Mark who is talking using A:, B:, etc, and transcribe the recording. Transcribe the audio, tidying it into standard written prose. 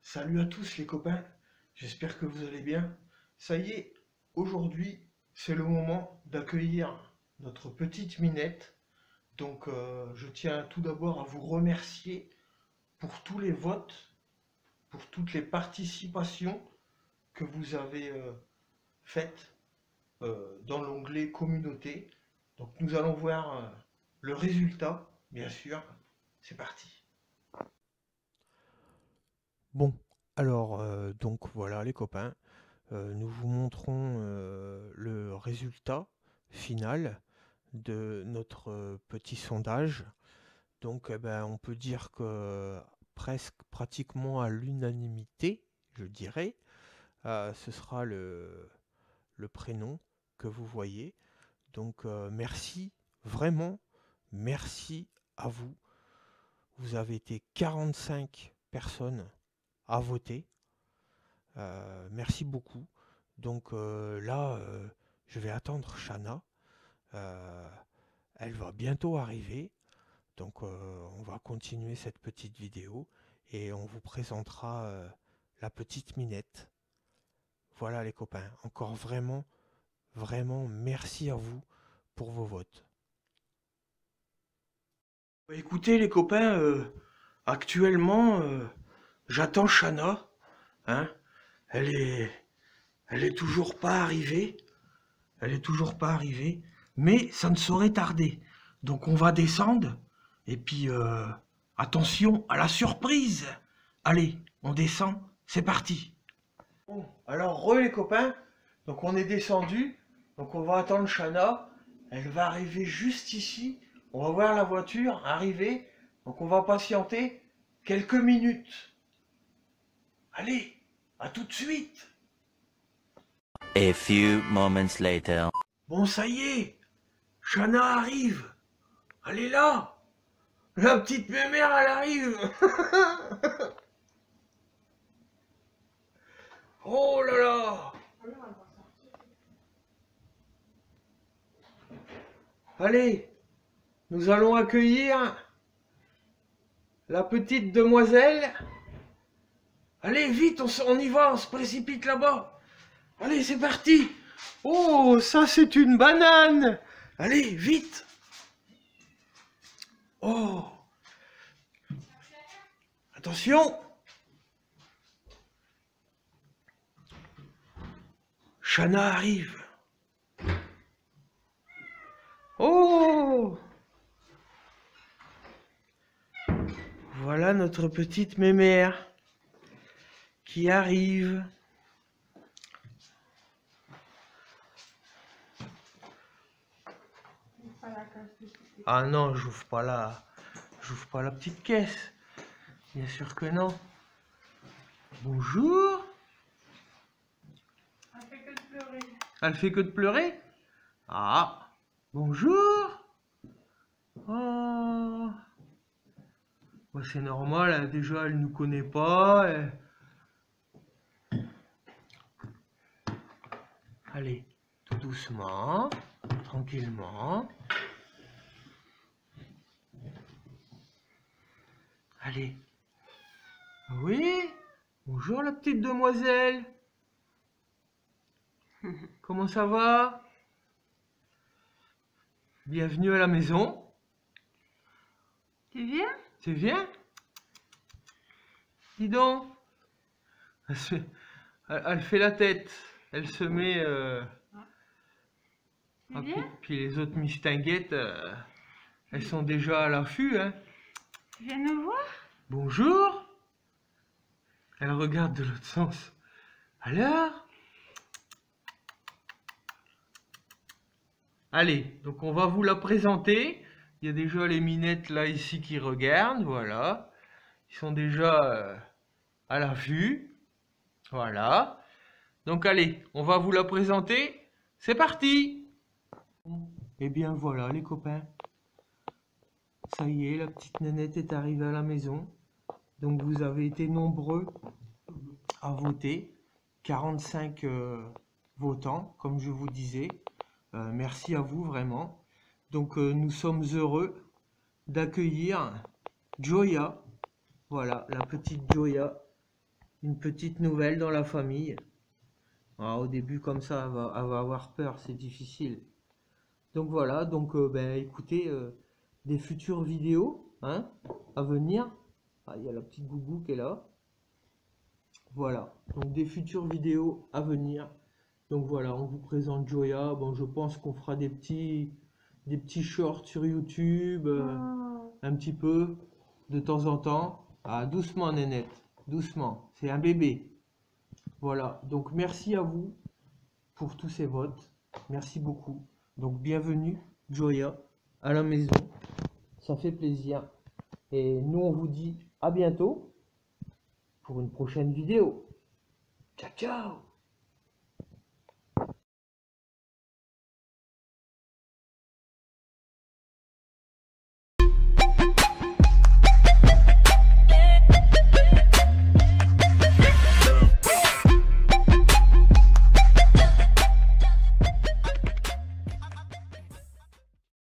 A: Salut à tous les copains, j'espère que vous allez bien. Ça y est, aujourd'hui c'est le moment d'accueillir notre petite Minette. Donc je tiens tout d'abord à vous remercier pour tous les votes, pour toutes les participations que vous avez faites dans l'onglet communauté. Donc nous allons voir le résultat, bien sûr. C'est parti.
B: Bon, alors donc voilà les copains, nous vous montrons le résultat final de notre petit sondage. Donc eh ben, on peut dire que presque pratiquement à l'unanimité, je dirais, ce sera le prénom que vous voyez. Donc merci, vraiment, merci à vous. Vous avez été 45 personnes à voter. Merci beaucoup. Donc là, je vais attendre Shana. Euh, Elle va bientôt arriver. Donc on va continuer cette petite vidéo et on vous présentera la petite Minette. Voilà les copains. Encore vraiment, vraiment merci à vous pour vos votes.
A: Bah, écoutez les copains, actuellement j'attends Shana, hein. Elle est, elle est toujours pas arrivée. Elle est toujours pas arrivée. Mais ça ne saurait tarder. Donc on va descendre. Et puis attention à la surprise. Allez, on descend. C'est parti. Bon, alors les copains. Donc on est descendu. Donc on va attendre Shana. Elle va arriver juste ici. On va voir la voiture arriver. Donc on va patienter quelques minutes. Allez, à tout de suite.
C: A few moments later.
A: Bon, ça y est, Shana arrive. Elle est là. La petite mémère, elle arrive. Oh là là. Allez, nous allons accueillir la petite demoiselle. Allez, vite, on y va, on se précipite là-bas. Allez, c'est parti. Oh, ça c'est une banane. Allez, vite. Oh, attention. Shana arrive. Oh, voilà notre petite mémère qui arrive. Ah non, j'ouvre pas la petite caisse. Bien sûr que non. Bonjour.
D: Elle fait que de pleurer.
A: Elle fait que de pleurer? Ah, bonjour. Oh. Bah, c'est normal, hein, déjà elle nous connaît pas. Allez, tout doucement, tranquillement. Allez. Oui, bonjour la petite demoiselle. Comment ça va? Bienvenue à la maison.
D: Tu viens?
A: Tu viens? Dis donc. Elle fait la tête. Elle se met...
D: Tu viens?
A: puis les autres mistinguettes, elles sont déjà à l'affût, hein.
D: Tu viens nous voir?
A: Bonjour. Elle regarde de l'autre sens. Alors? Allez, donc on va vous la présenter. Il y a déjà les minettes là ici qui regardent, voilà. Ils sont déjà à l'affût. Voilà. Donc allez, on va vous la présenter. C'est parti! Et bien voilà les copains. Ça y est, la petite nénette est arrivée à la maison. Donc vous avez été nombreux à voter. 45 votants, comme je vous disais. Merci à vous vraiment. Donc nous sommes heureux d'accueillir Joya. Voilà, la petite Joya
B: une petite nouvelle dans la famille. Alors, au début, comme ça, elle va avoir peur, c'est difficile. Donc voilà, donc ben, écoutez, des futures vidéos hein, à venir. Ah, il y a la petite Gougou qui est là. Voilà, donc des futures vidéos à venir. Donc voilà, on vous présente Joya. Bon, je pense qu'on fera des petits shorts sur YouTube, un petit peu, de temps en temps. Ah, doucement, Nénette, doucement, c'est un bébé. Voilà, donc merci à vous pour tous ces votes. Merci beaucoup. Donc bienvenue, Joya, à la maison. Ça fait plaisir. Et nous, on vous dit à bientôt pour une prochaine vidéo. Ciao, ciao!